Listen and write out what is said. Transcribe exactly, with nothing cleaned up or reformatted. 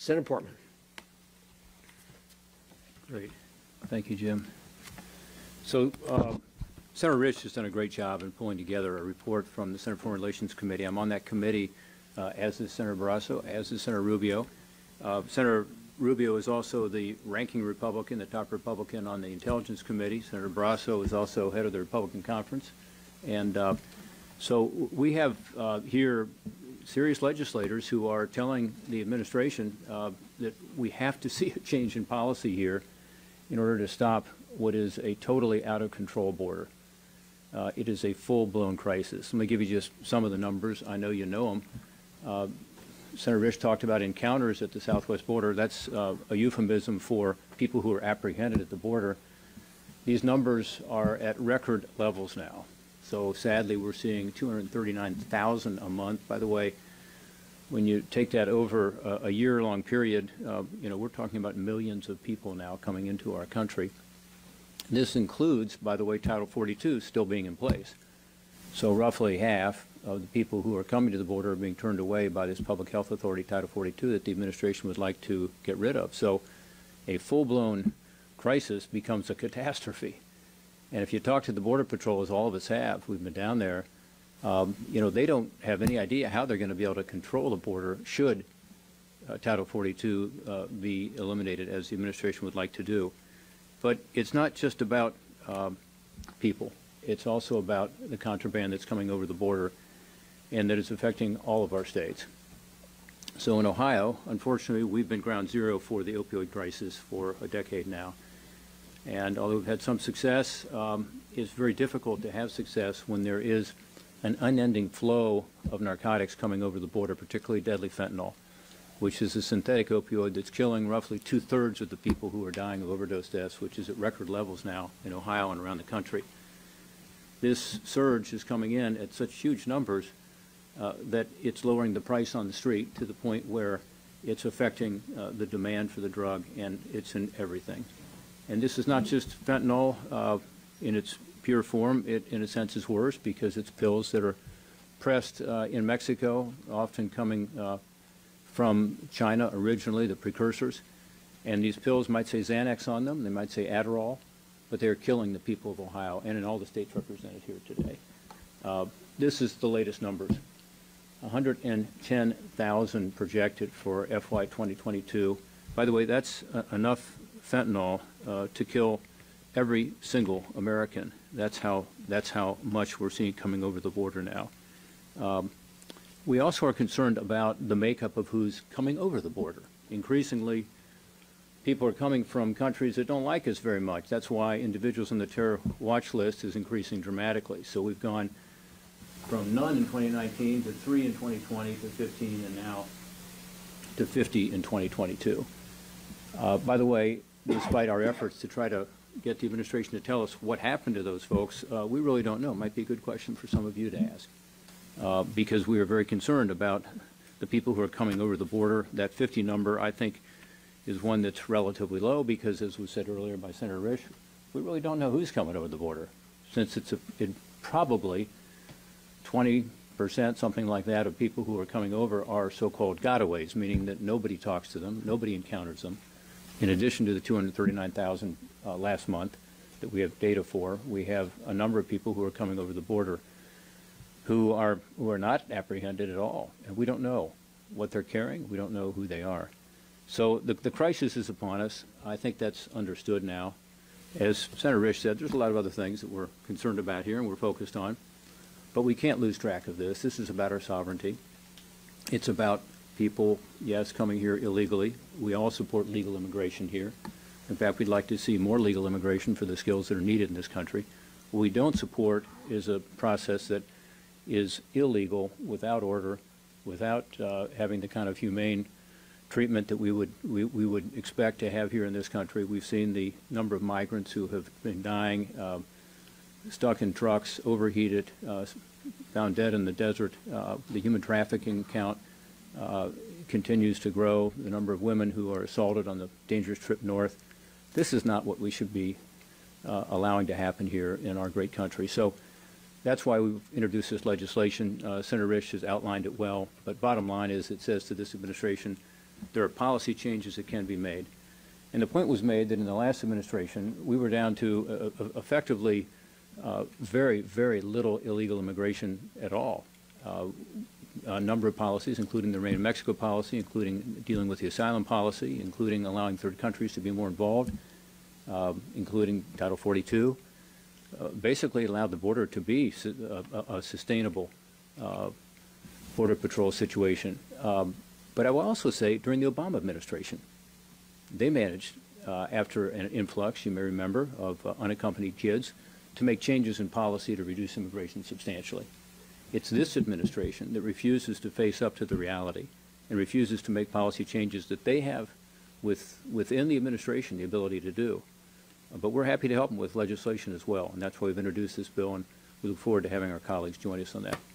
Senator Portman. Great. Thank you, Jim. So uh, Senator Rich has done a great job in pulling together a report from the Senate Foreign Relations Committee. I'm on that committee, uh, as is Senator Barrasso, as is Senator Rubio. Uh, Senator Rubio is also the ranking Republican, the top Republican on the Intelligence Committee. Senator Barrasso is also head of the Republican Conference. And uh, so we have uh, here serious legislators who are telling the administration uh, that we have to see a change in policy here in order to stop what is a totally out-of-control border. Uh, it is a full-blown crisis. Let me give you just some of the numbers. I know you know them. Uh, Senator Rich talked about encounters at the southwest border. That's uh, a euphemism for people who are apprehended at the border. These numbers are at record levels now. So sadly, we're seeing two hundred thirty-nine thousand a month. By the way, when you take that over a, a year-long period, uh, you know, we're talking about millions of people now coming into our country. This includes, by the way, Title forty-two still being in place. So roughly half of the people who are coming to the border are being turned away by this Public Health Authority, Title forty-two, that the administration would like to get rid of. So a full-blown crisis becomes a catastrophe. And if you talk to the Border Patrol, as all of us have, we've been down there, um, you know, they don't have any idea how they're going to be able to control the border should uh, Title forty-two uh, be eliminated, as the administration would like to do. But it's not just about um, people. It's also about the contraband that's coming over the border and that is affecting all of our states. So in Ohio, unfortunately, we've been ground zero for the opioid crisis for a decade now. And although we've had some success, um, it's very difficult to have success when there is an unending flow of narcotics coming over the border, particularly deadly fentanyl, which is a synthetic opioid that's killing roughly two-thirds of the people who are dying of overdose deaths, which is at record levels now in Ohio and around the country. This surge is coming in at such huge numbers uh, that it's lowering the price on the street to the point where it's affecting uh, the demand for the drug, and it's in everything. And this is not just fentanyl uh, in its pure form. It, in a sense, is worse because it's pills that are pressed uh, in Mexico, often coming uh, from China originally, the precursors. And these pills might say Xanax on them. They might say Adderall, but they're killing the people of Ohio and in all the states represented here today. Uh, this is the latest numbers. one hundred ten thousand projected for F Y twenty twenty-two. By the way, that's uh, enough fentanyl uh, to kill every single American. That's how, that's how much we're seeing coming over the border now. Um, we also are concerned about the makeup of who's coming over the border. Increasingly, people are coming from countries that don't like us very much. That's why individuals on the terror watch list is increasing dramatically. So we've gone from none in twenty nineteen to three in twenty twenty to fifteen and now to fifty in twenty twenty-two. Uh, by the way, despite our efforts to try to get the administration to tell us what happened to those folks, uh, we really don't know. It might be a good question for some of you to ask, uh, because we are very concerned about the people who are coming over the border. That fifty number, I think, is one that's relatively low because, as was said earlier by Senator Risch, we really don't know who's coming over the border, since it's a, it probably twenty percent, something like that, of people who are coming over are so-called gotaways, meaning that nobody talks to them, nobody encounters them. In addition to the two hundred thirty-nine thousand uh, last month that we have data for, we have a number of people who are coming over the border who are, who are not apprehended at all. And we don't know what they're carrying. We don't know who they are. So the, the crisis is upon us. I think that's understood now. As Senator Risch said, there's a lot of other things that we're concerned about here and we're focused on. But we can't lose track of this. This is about our sovereignty. It's about people, yes, coming here illegally. We all support legal immigration here. In fact, we'd like to see more legal immigration for the skills that are needed in this country. What we don't support is a process that is illegal, without order, without uh, having the kind of humane treatment that we would we, we would expect to have here in this country. We've seen the number of migrants who have been dying, uh, stuck in trucks, overheated, uh, found dead in the desert. Uh, the human trafficking count uh, continues to grow. The number of women who are assaulted on the dangerous trip north. This is not what we should be uh, allowing to happen here in our great country. So that's why we've introduced this legislation. Uh, Senator Risch has outlined it well. But bottom line is, it says to this administration, there are policy changes that can be made. And the point was made that in the last administration, we were down to uh, effectively uh, very, very little illegal immigration at all. Uh, a number of policies, including the Rain in Mexico policy, including dealing with the asylum policy, including allowing third countries to be more involved, uh, including Title forty-two, uh, basically allowed the border to be su a, a sustainable uh, border patrol situation. Um, but I will also say during the Obama administration, they managed, uh, after an influx, you may remember, of uh, unaccompanied kids, to make changes in policy to reduce immigration substantially. It's this administration that refuses to face up to the reality and refuses to make policy changes that they have with, within the administration the ability to do. Uh, but we're happy to help them with legislation as well, and that's why we've introduced this bill, and we look forward to having our colleagues join us on that.